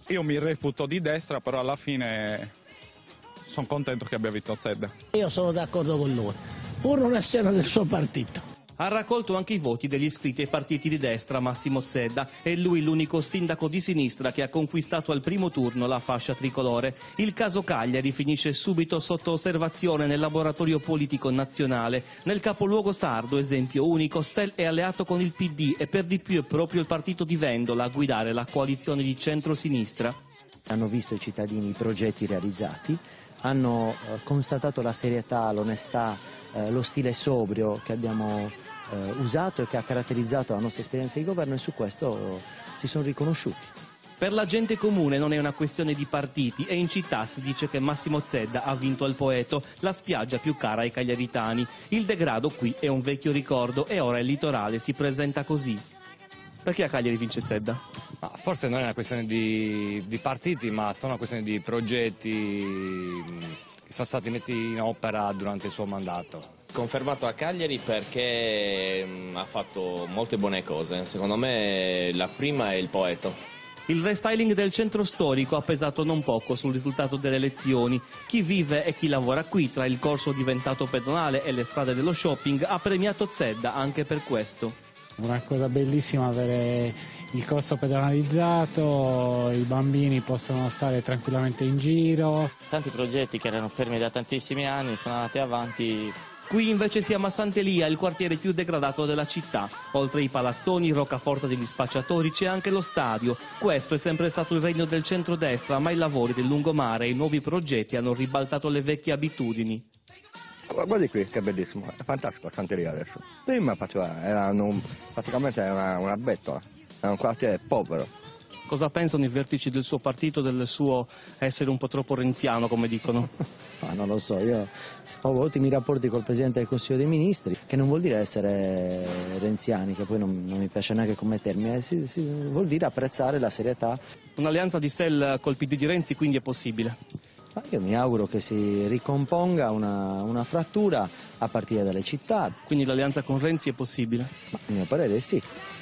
Io mi reputo di destra, però alla fine sono contento che abbia vinto Zedda. Io sono d'accordo con lui, pur non essendo del suo partito. Ha raccolto anche i voti degli iscritti ai partiti di destra Massimo Zedda. È lui l'unico sindaco di sinistra che ha conquistato al primo turno la fascia tricolore. Il caso Cagliari finisce subito sotto osservazione nel laboratorio politico nazionale. Nel capoluogo sardo, esempio unico, SEL è alleato con il PD e per di più è proprio il partito di Vendola a guidare la coalizione di centro-sinistra. Hanno visto i cittadini i progetti realizzati, hanno constatato la serietà, l'onestà, lo stile sobrio che abbiamo usato e che ha caratterizzato la nostra esperienza di governo, e su questo si sono riconosciuti. Per la gente comune non è una questione di partiti e in città si dice che Massimo Zedda ha vinto al Poeto, la spiaggia più cara ai cagliaritani. Il degrado qui è un vecchio ricordo e ora il litorale si presenta così. Perché a Cagliari vince Zedda? Forse non è una questione di partiti, ma sono una questione di progetti che sono stati messi in opera durante il suo mandato. Confermato a Cagliari perché ha fatto molte buone cose. Secondo me la prima è il Poeto. Il restyling del centro storico ha pesato non poco sul risultato delle elezioni. Chi vive e chi lavora qui, tra il corso diventato pedonale e le strade dello shopping, ha premiato Zedda anche per questo. Una cosa bellissima avere il corso pedonalizzato, i bambini possono stare tranquillamente in giro. Tanti progetti che erano fermi da tantissimi anni sono andati avanti. Qui invece siamo a Sant'Elia, il quartiere più degradato della città. Oltre i palazzoni, roccaforte degli spacciatori, c'è anche lo stadio. Questo è sempre stato il regno del centrodestra, ma i lavori del lungomare e i nuovi progetti hanno ribaltato le vecchie abitudini. Guardi qui, che bellissimo, è fantastico Sant'Elia adesso. Prima praticamente era una bettola, era un quartiere povero. Cosa pensano i vertici del suo partito del suo essere un po' troppo renziano, come dicono? Non lo so, io ho ottimi rapporti col Presidente del Consiglio dei Ministri, che non vuol dire essere renziani, che poi non mi piace neanche come termine, vuol dire apprezzare la serietà. Un'alleanza di SEL col PD di Renzi quindi è possibile? Ma io mi auguro che si ricomponga una frattura a partire dalle città. Quindi l'alleanza con Renzi è possibile? Ma a mio parere sì.